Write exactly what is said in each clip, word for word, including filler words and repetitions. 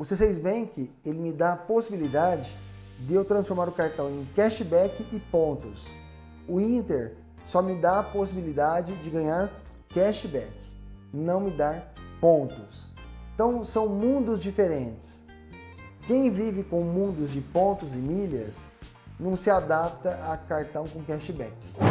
O C seis Bank, ele me dá a possibilidade de eu transformar o cartão em cashback e pontos. O Inter só me dá a possibilidade de ganhar cashback, não me dar pontos. Então são mundos diferentes. Quem vive com mundos de pontos e milhas não se adapta a cartão com cashback.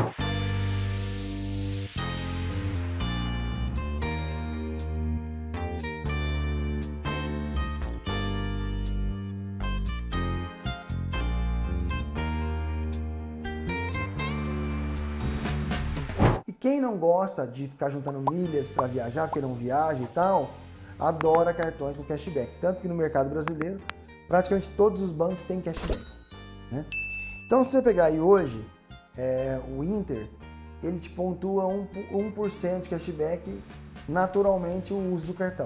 Quem não gosta de ficar juntando milhas para viajar, porque não viaja e tal, adora cartões com cashback. Tanto que no mercado brasileiro, praticamente todos os bancos têm cashback, né? Então, se você pegar aí hoje, é, o Inter, ele te pontua um por cento de cashback naturalmente o uso do cartão.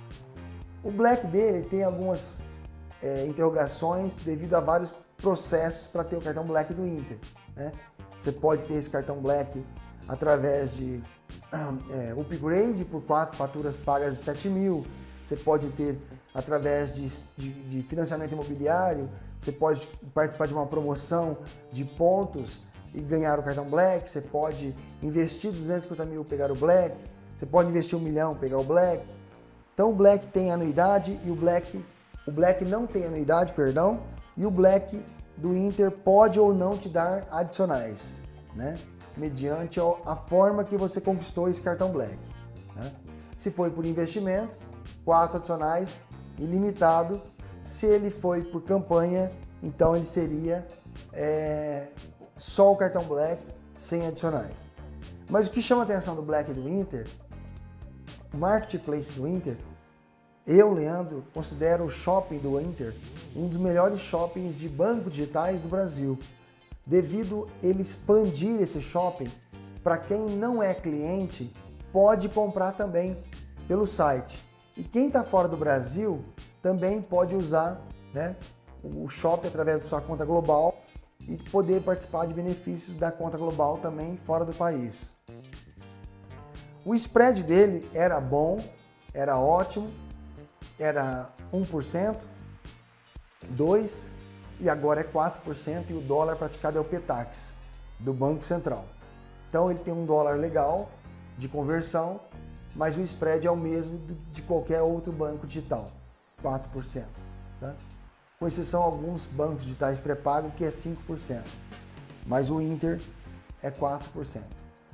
O Black dele tem algumas é, interrogações devido a vários processos para ter o cartão Black do Inter, né? Você pode ter esse cartão Black através de é, upgrade por quatro faturas pagas de sete mil, você pode ter através de, de, de financiamento imobiliário, você pode participar de uma promoção de pontos e ganhar o cartão Black, você pode investir duzentos e cinquenta mil, pegar o Black, você pode investir um milhão, pegar o Black. Então o Black tem anuidade e o Black, o Black não tem anuidade, perdão, e o Black do Inter pode ou não te dar adicionais, né? Mediante a forma que você conquistou esse cartão Black, né? Se foi por investimentos, quatro adicionais, ilimitado. Se ele foi por campanha, então ele seria é, só o cartão Black, sem adicionais. Mas o que chama a atenção do Black e do Inter, o Marketplace do Inter, eu, Leandro, considero o shopping do Inter um dos melhores shoppings de bancos digitais do Brasil, devido ele expandir esse shopping para quem não é cliente, pode comprar também pelo site. E quem está fora do Brasil também pode usar, né, o shopping através da sua conta global e poder participar de benefícios da conta global também fora do país. O spread dele era bom, era ótimo, era um por cento, dois por cento, e agora é quatro por cento, e o dólar praticado é o Petax, do Banco Central. Então ele tem um dólar legal de conversão, mas o spread é o mesmo de qualquer outro banco digital, quatro por cento. Tá? Com exceção a alguns bancos digitais pré-pago, que é cinco por cento, mas o Inter é quatro por cento.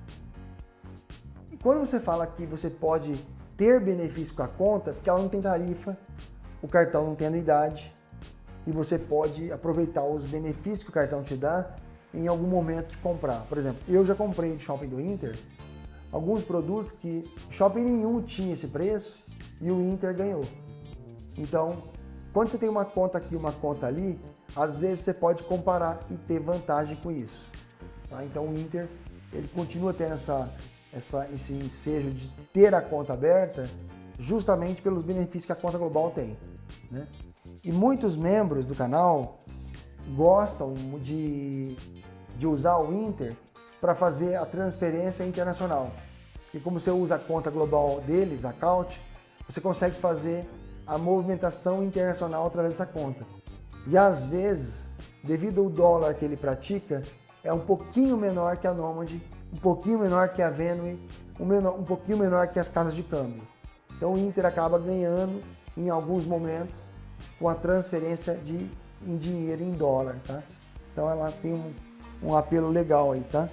E quando você fala que você pode ter benefício com a conta, porque ela não tem tarifa, o cartão não tem anuidade, e você pode aproveitar os benefícios que o cartão te dá em algum momento de comprar. Por exemplo, eu já comprei de shopping do Inter alguns produtos que shopping nenhum tinha esse preço e o Inter ganhou. Então, quando você tem uma conta aqui, uma conta ali, às vezes você pode comparar e ter vantagem com isso. Tá? Então o Inter, ele continua tendo essa, essa, esse ensejo de ter a conta aberta justamente pelos benefícios que a conta global tem, né? E muitos membros do canal gostam de, de usar o Inter para fazer a transferência internacional. E como você usa a conta global deles, a account, você consegue fazer a movimentação internacional através dessa conta. E às vezes, devido ao dólar que ele pratica, é um pouquinho menor que a Nomad, um pouquinho menor que a Venue, um, menor, um pouquinho menor que as casas de câmbio. Então o Inter acaba ganhando em alguns momentos com a transferência de, em dinheiro em dólar, tá? Então ela tem um, um apelo legal aí, tá?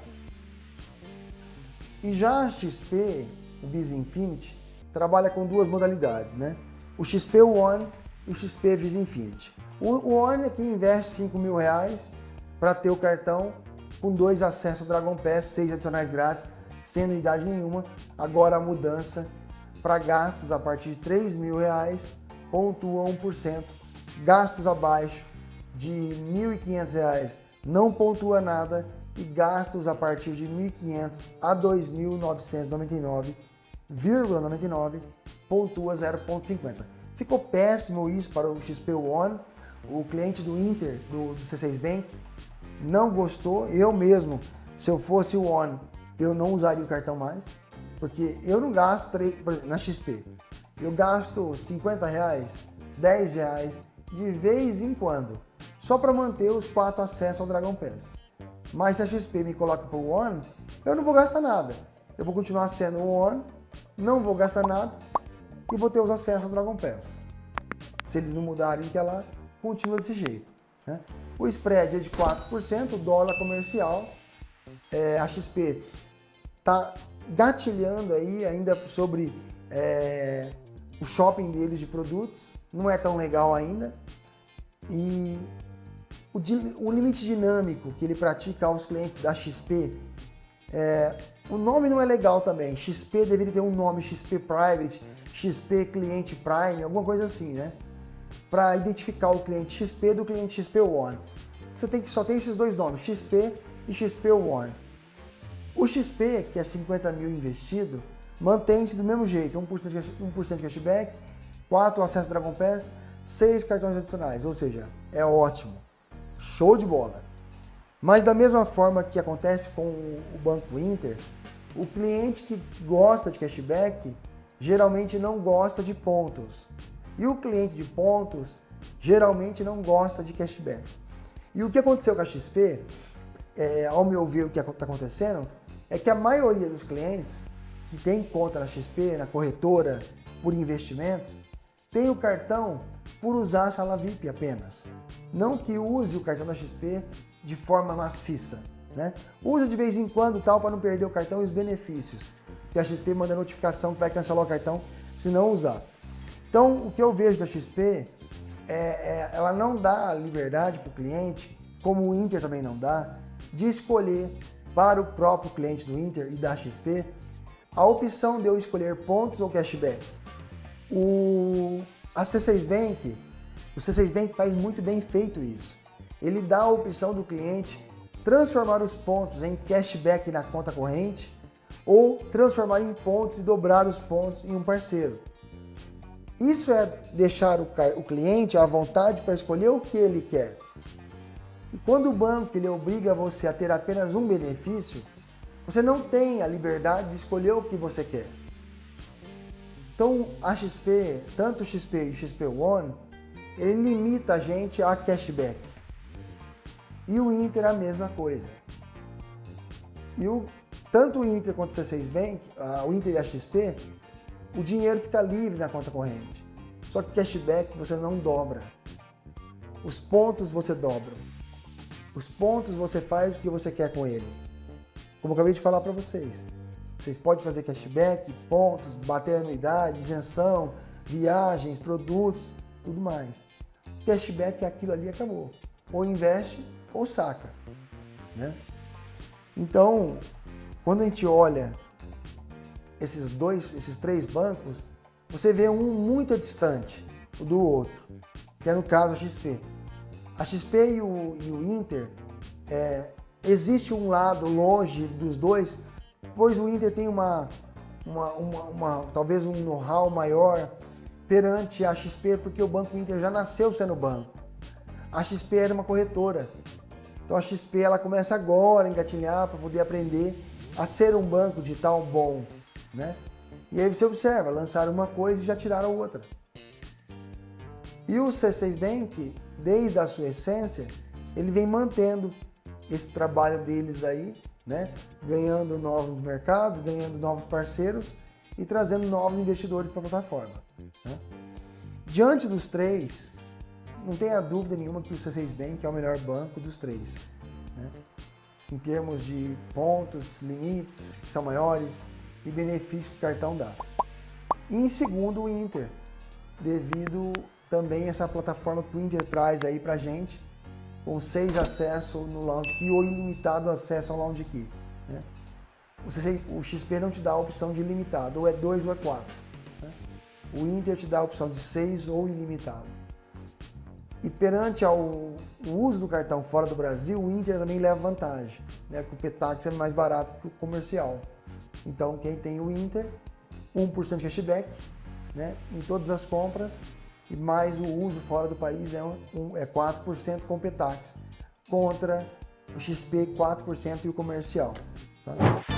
E já a X P, o Visa Infinity, trabalha com duas modalidades, né? O X P One e o X P Visa Infinity. O One é quem investe cinco mil reais para ter o cartão com dois acessos ao Dragon Pass, seis adicionais grátis, sem anuidade nenhuma. Agora a mudança para gastos a partir de três mil reais, pontua um por cento. Gastos abaixo de mil e quinhentos reais não pontua nada, e gastos a partir de mil e quinhentos a dois mil novecentos e noventa e nove vírgula noventa e nove pontua zero vírgula cinquenta. Ficou péssimo isso para o X P One. O cliente do Inter, do, do C seis Bank, não gostou. Eu mesmo, se eu fosse o One, eu não usaria o cartão mais, porque eu não gasto, por exemplo, na X P, eu gasto cinquenta reais dez reais de vez em quando, só para manter os quatro acessos ao Dragon Pass. Mas se a X P me coloca para o One, eu não vou gastar nada. Eu vou continuar sendo o One, não vou gastar nada e vou ter os acessos ao Dragon Pass. Se eles não mudarem até lá, continua desse jeito, né? O spread é de quatro por cento, o dólar comercial. É, a X P está gatilhando aí ainda sobre é, o shopping deles de produtos. Não é tão legal ainda. E o, o limite dinâmico que ele pratica aos clientes da X P, é, o nome não é legal também. X P deveria ter um nome, X P Private, X P Cliente Prime, alguma coisa assim, né? Para identificar o cliente X P do cliente X P One. Você tem que só tem esses dois nomes, X P e X P One. O X P, que é cinquenta mil investido, mantém-se do mesmo jeito, um por cento de cashback, quatro acessos Dragon Pass, seis cartões adicionais, ou seja, é ótimo, show de bola. Mas da mesma forma que acontece com o Banco Inter, o cliente que gosta de cashback geralmente não gosta de pontos. E o cliente de pontos geralmente não gosta de cashback. E o que aconteceu com a X P, é, ao meu ver o que está acontecendo, é que a maioria dos clientes que tem conta na X P, na corretora, por investimentos, tem o cartão por usar a sala V I P apenas. Não que use o cartão da X P de forma maciça, né? Usa de vez em quando tal para não perder o cartão e os benefícios. Que a X P manda notificação que vai cancelar o cartão se não usar. Então, o que eu vejo da X P é, é ela não dá liberdade para o cliente, como o Inter também não dá, de escolher para o próprio cliente do Inter e da X P a opção de eu escolher pontos ou cashback. O, a C seis Bank, o C seis Bank faz muito bem feito isso. Ele dá a opção do cliente transformar os pontos em cashback na conta corrente ou transformar em pontos e dobrar os pontos em um parceiro. Isso é deixar o, o cliente à vontade para escolher o que ele quer. E quando o banco ele obriga você a ter apenas um benefício, você não tem a liberdade de escolher o que você quer. Então a X P, tanto o X P e o X P One, ele limita a gente a cashback. E o Inter a mesma coisa. E o, tanto o Inter quanto o C seis Bank, a, o Inter e a X P, o dinheiro fica livre na conta corrente. Só que cashback você não dobra. Os pontos você dobra. Os pontos você faz o que você quer com ele. Como eu acabei de falar para vocês. Vocês podem fazer cashback, pontos, bater anuidade, isenção, viagens, produtos, tudo mais. Cashback é aquilo ali, acabou. Ou investe ou saca, né? Então, quando a gente olha esses dois, esses três bancos, você vê um muito distante do outro, que é no caso a X P. A X P e o, e o Inter, é, existe um lado longe dos dois, pois o Inter tem uma, uma, uma, uma talvez um know-how maior perante a X P, porque o Banco Inter já nasceu sendo banco. A X P era uma corretora. Então a X P ela começa agora a engatilhar para poder aprender a ser um banco digital bom, né? E aí você observa, lançaram uma coisa e já tiraram outra. E o C seis Bank, desde a sua essência, ele vem mantendo esse trabalho deles aí, né? Ganhando novos mercados, ganhando novos parceiros e trazendo novos investidores para a plataforma, né? Diante dos três, não tenha dúvida nenhuma que o C seis Bank é o melhor banco dos três, né? Em termos de pontos, limites que são maiores e benefícios que o cartão dá. E em segundo, o Inter, devido também a essa plataforma que o Inter traz aí pra gente, com seis acessos no Lounge Key ou ilimitado acesso ao Lounge Key, né? O X P não te dá a opção de ilimitado, ou é dois ou é quatro, né? O Inter te dá a opção de seis ou ilimitado. E perante ao o uso do cartão fora do Brasil, o Inter também leva vantagem, né? Que o Petax é mais barato que o comercial. Então, quem tem o Inter, um por cento de cashback, né, em todas as compras, e mais o uso fora do país é, um, é quatro por cento com Petax, contra o X P quatro por cento e o comercial. Tá?